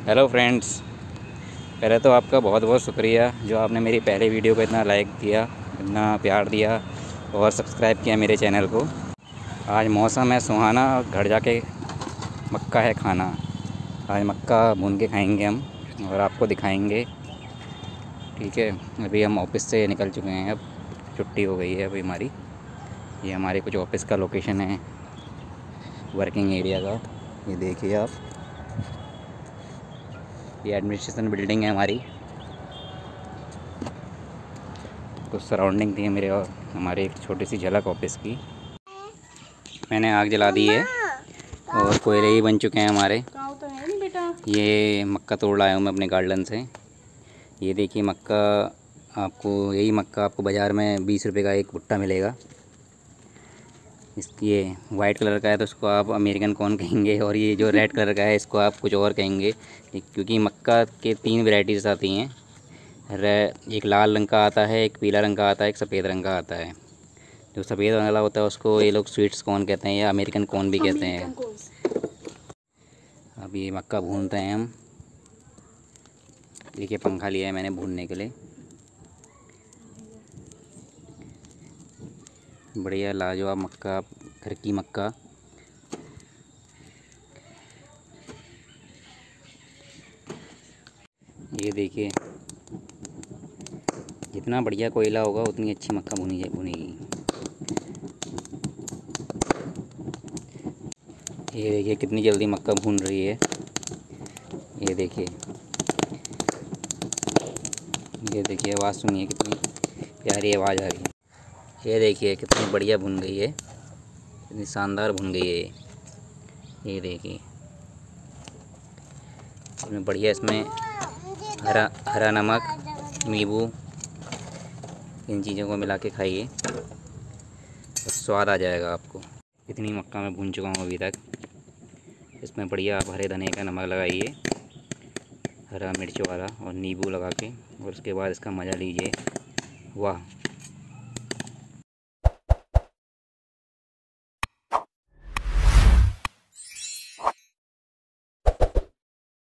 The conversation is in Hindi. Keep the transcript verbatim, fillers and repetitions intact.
हेलो फ्रेंड्स, पहले तो आपका बहुत बहुत शुक्रिया जो आपने मेरी पहले वीडियो को इतना लाइक किया, इतना प्यार दिया और सब्सक्राइब किया मेरे चैनल को। आज मौसम है सुहाना और घर जाके मक्का है खाना। आज मक्का भून के खाएंगे हम और आपको दिखाएंगे। ठीक है, अभी हम ऑफिस से निकल चुके हैं, अब छुट्टी हो गई है अभी हमारी। ये हमारे कुछ ऑफिस का लोकेशन है, वर्किंग एरिया का। ये देखिए आप, ये एडमिनिस्ट्रेशन बिल्डिंग है हमारी। कुछ सराउंडिंग थी मेरे और हमारे एक छोटी सी झलक ऑफिस की। मैंने आग जला दी है और कोयले ही बन चुके हैं हमारे। तो है नहीं बेटा। ये मक्का तोड़ लाया हूँ मैं अपने गार्डन से। ये देखिए मक्का, आपको यही मक्का आपको बाज़ार में बीस रुपए का एक भुट्टा मिलेगा। इसकी ये वाइट कलर का है तो इसको आप अमेरिकन कॉर्न कहेंगे, और ये जो रेड कलर का है इसको आप कुछ और कहेंगे, क्योंकि मक्का के तीन वैरायटीज़ आती हैं। एक लाल रंग का आता है, एक पीला रंग का आता है, एक सफ़ेद रंग का आता है। जो सफ़ेद वाला होता है उसको ये लोग स्वीट्स कॉर्न कहते हैं या अमेरिकन कॉर्न भी कहते हैं। अब ये मक्का भूनते हैं हम। देखिए पंखा लिया है मैंने भूनने के लिए। बढ़िया लाजवाब मक्का, घर की मक्का। ये देखिए, जितना बढ़िया कोयला होगा उतनी अच्छी मक्का भुनी भुनेगी। ये देखिए कितनी जल्दी मक्का भून रही है। ये देखिए, ये देखिए आवाज़ सुनिए, कितनी प्यारी आवाज़ आ रही है। ये देखिए कितनी बढ़िया भुन गई है, कितनी शानदार भुन गई है ये। ये देखिए इसमें बढ़िया, इसमें हरा हरा नमक, नींबू, इन चीज़ों को मिला के खाइए तो स्वाद आ जाएगा आपको। इतनी मक्का मैं भून चुका हूँ अभी तक। इसमें बढ़िया आप हरे धनिया का नमक लगाइए, हरा मिर्च वाला, और नींबू लगा के, और उसके बाद इसका मज़ा लीजिए। वाह।